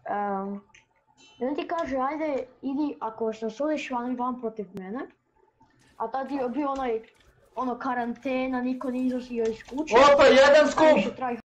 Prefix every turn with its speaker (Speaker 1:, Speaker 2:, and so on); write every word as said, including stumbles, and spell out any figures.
Speaker 1: Um, jedan ti kaže, ajde, idi, ako se osudiš van, van protiv mene. A tad je bio onaj, ono, karantena, niko nije izlazio iz kuće.
Speaker 2: Opa, jedan skup!